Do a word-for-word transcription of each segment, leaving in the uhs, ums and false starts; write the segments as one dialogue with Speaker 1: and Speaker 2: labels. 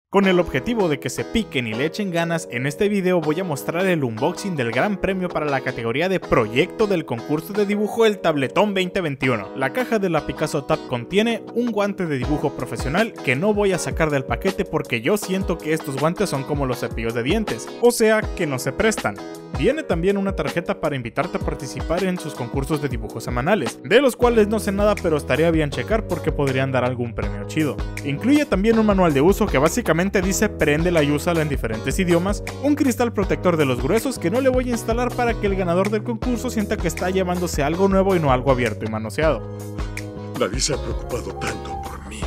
Speaker 1: Con el objetivo de que se piquen y le echen ganas, en este video voy a mostrar el unboxing del gran premio para la categoría de proyecto del concurso de dibujo El Tabletón veinte veintiuno. La caja de la Picasso Tab contiene un guante de dibujo profesional que no voy a sacar del paquete porque yo siento que estos guantes son como los cepillos de dientes, o sea que no se prestan. Viene también una tarjeta para invitarte a participar en sus concursos de dibujo semanales, de los cuales no sé nada pero estaría bien checar porque podrían dar algún premio chido. Incluye también un manual de uso que básicamente dice préndela y úsala en diferentes idiomas, un cristal protector de los gruesos que no le voy a instalar para que el ganador del concurso sienta que está llevándose algo nuevo y no algo abierto y manoseado.
Speaker 2: Nadie se ha preocupado tanto por mí.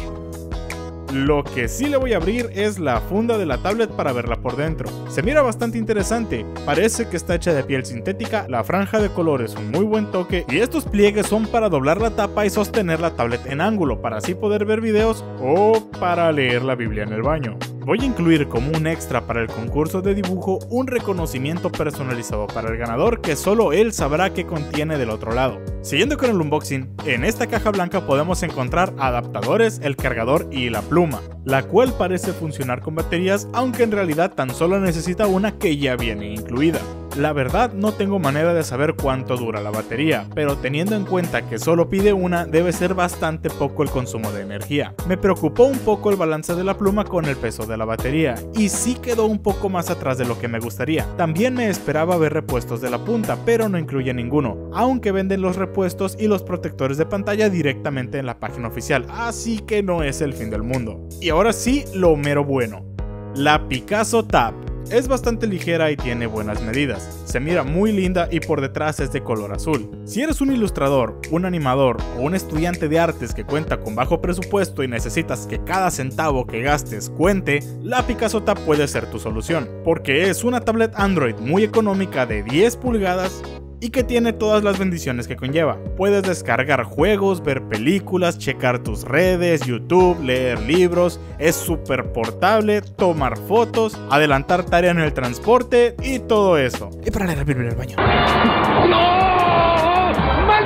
Speaker 1: Lo que sí le voy a abrir es la funda de la tablet para verla por dentro. Se mira bastante interesante, parece que está hecha de piel sintética, la franja de color es un muy buen toque y estos pliegues son para doblar la tapa y sostener la tablet en ángulo para así poder ver videos o para leer la Biblia en el baño. Voy a incluir como un extra para el concurso de dibujo un reconocimiento personalizado para el ganador que solo él sabrá qué contiene del otro lado. Siguiendo con el unboxing, en esta caja blanca podemos encontrar adaptadores, el cargador y la pluma, la cual parece funcionar con baterías, aunque en realidad tan solo necesita una que ya viene incluida. La verdad no tengo manera de saber cuánto dura la batería, pero teniendo en cuenta que solo pide una, debe ser bastante poco el consumo de energía. Me preocupó un poco el balance de la pluma con el peso de la batería, y sí quedó un poco más atrás de lo que me gustaría. También me esperaba ver repuestos de la punta, pero no incluye ninguno, aunque venden los repuestos y los protectores de pantalla directamente en la página oficial, así que no es el fin del mundo. Y ahora sí, lo mero bueno. La Picasso Tab. Es bastante ligera y tiene buenas medidas, se mira muy linda y por detrás es de color azul. Si eres un ilustrador, un animador o un estudiante de artes que cuenta con bajo presupuesto y necesitas que cada centavo que gastes cuente, la Picasso Tab puede ser tu solución, porque es una tablet Android muy económica de diez pulgadas y que tiene todas las bendiciones que conlleva. Puedes descargar juegos, ver películas, checar tus redes, YouTube, leer libros, es súper portable, tomar fotos, adelantar tarea en el transporte y todo eso. Y para leer la Biblia en el baño. ¡No!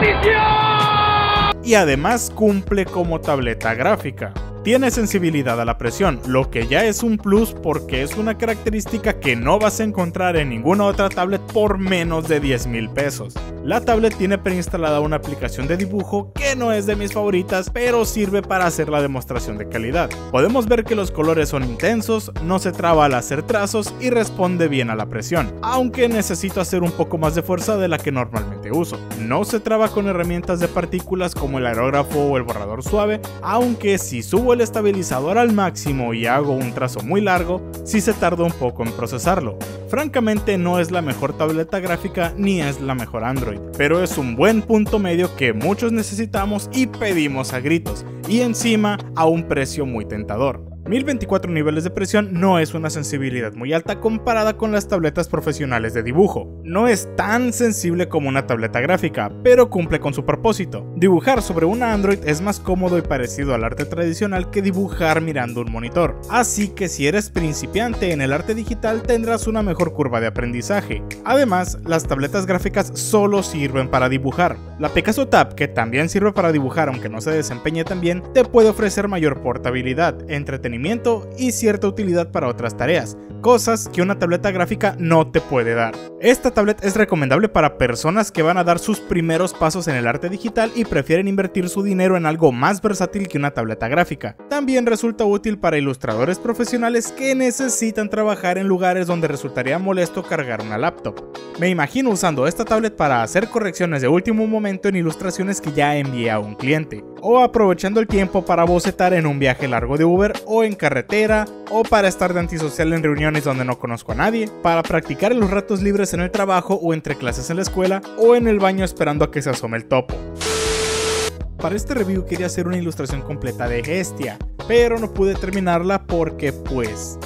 Speaker 1: ¡Maldición! Y además cumple como tableta gráfica. Tiene sensibilidad a la presión, lo que ya es un plus porque es una característica que no vas a encontrar en ninguna otra tablet por menos de diez mil pesos. La tablet tiene preinstalada una aplicación de dibujo que no es de mis favoritas, pero sirve para hacer la demostración de calidad. Podemos ver que los colores son intensos, no se traba al hacer trazos y responde bien a la presión, aunque necesito hacer un poco más de fuerza de la que normalmente uso. No se traba con herramientas de partículas como el aerógrafo o el borrador suave, aunque si subo el estabilizador al máximo y hago un trazo muy largo, sí se tarda un poco en procesarlo. Francamente no es la mejor tableta gráfica ni es la mejor Android, pero es un buen punto medio que muchos necesitamos y pedimos a gritos, y encima a un precio muy tentador. mil veinticuatro niveles de presión no es una sensibilidad muy alta comparada con las tabletas profesionales de dibujo. No es tan sensible como una tableta gráfica, pero cumple con su propósito. Dibujar sobre una Android es más cómodo y parecido al arte tradicional que dibujar mirando un monitor. Así que si eres principiante en el arte digital tendrás una mejor curva de aprendizaje. Además, las tabletas gráficas solo sirven para dibujar. La Picasso Tab, que también sirve para dibujar aunque no se desempeñe tan bien, te puede ofrecer mayor portabilidad, entretenimiento y cierta utilidad para otras tareas, cosas que una tableta gráfica no te puede dar. Esta tablet es recomendable para personas que van a dar sus primeros pasos en el arte digital y prefieren invertir su dinero en algo más versátil que una tableta gráfica. También resulta útil para ilustradores profesionales que necesitan trabajar en lugares donde resultaría molesto cargar una laptop. Me imagino usando esta tablet para hacer correcciones de último momento en ilustraciones que ya envié a un cliente, o aprovechando el tiempo para bocetar en un viaje largo de Uber o en carretera, o para estar de antisocial en reuniones donde no conozco a nadie, para practicar en los ratos libres en el trabajo o entre clases en la escuela, o en el baño esperando a que se asome el topo. Para este review quería hacer una ilustración completa de Hestia, pero no pude terminarla porque pues...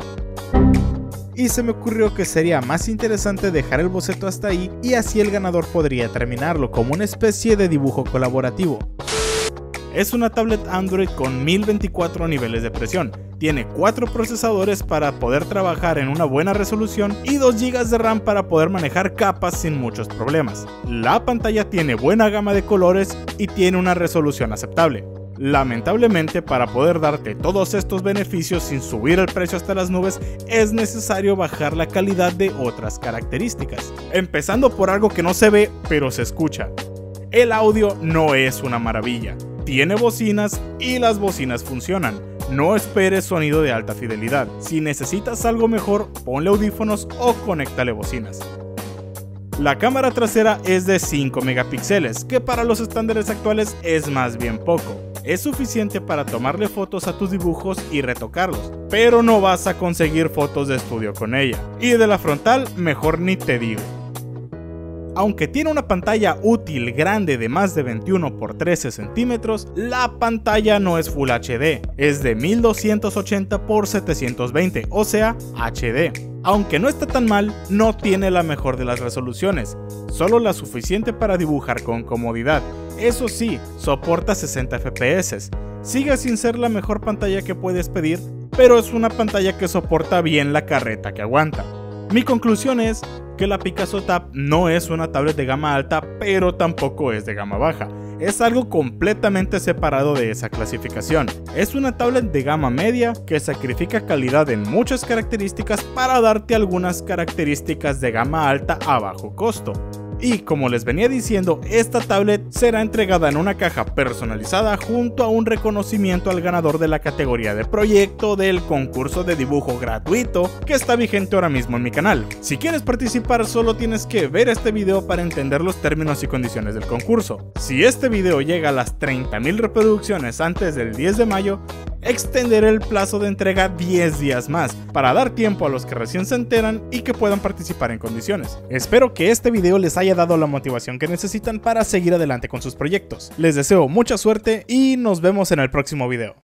Speaker 1: y se me ocurrió que sería más interesante dejar el boceto hasta ahí y así el ganador podría terminarlo como una especie de dibujo colaborativo. Es una tablet Android con mil veinticuatro niveles de presión, tiene cuatro procesadores para poder trabajar en una buena resolución y dos gigas de RAM para poder manejar capas sin muchos problemas. La pantalla tiene buena gama de colores y tiene una resolución aceptable. Lamentablemente, para poder darte todos estos beneficios sin subir el precio hasta las nubes, es necesario bajar la calidad de otras características. Empezando por algo que no se ve, pero se escucha. El audio no es una maravilla. Tiene bocinas y las bocinas funcionan. No esperes sonido de alta fidelidad. Si necesitas algo mejor, ponle audífonos o conéctale bocinas. La cámara trasera es de cinco megapíxeles, que para los estándares actuales es más bien poco. Es suficiente para tomarle fotos a tus dibujos y retocarlos, pero no vas a conseguir fotos de estudio con ella. Y de la frontal, mejor ni te digo. Aunque tiene una pantalla útil grande de más de veintiuno por trece centímetros, la pantalla no es Full H D, es de mil doscientos ochenta por setecientos veinte, o sea, H D. Aunque no está tan mal, no tiene la mejor de las resoluciones, solo la suficiente para dibujar con comodidad. Eso sí, soporta sesenta F P S, sigue sin ser la mejor pantalla que puedes pedir, pero es una pantalla que soporta bien la carreta que aguanta. Mi conclusión es que la Picasso Tab no es una tablet de gama alta, pero tampoco es de gama baja. Es algo completamente separado de esa clasificación. Es una tablet de gama media que sacrifica calidad en muchas características para darte algunas características de gama alta a bajo costo. Y como les venía diciendo, esta tablet será entregada en una caja personalizada junto a un reconocimiento al ganador de la categoría de proyecto del concurso de dibujo gratuito que está vigente ahora mismo en mi canal. Si quieres participar, solo tienes que ver este video para entender los términos y condiciones del concurso. Si este video llega a las treinta mil reproducciones antes del diez de mayo, extenderé el plazo de entrega diez días más, para dar tiempo a los que recién se enteran y que puedan participar en condiciones. Espero que este video les haya dado la motivación que necesitan para seguir adelante con sus proyectos. Les deseo mucha suerte y nos vemos en el próximo video.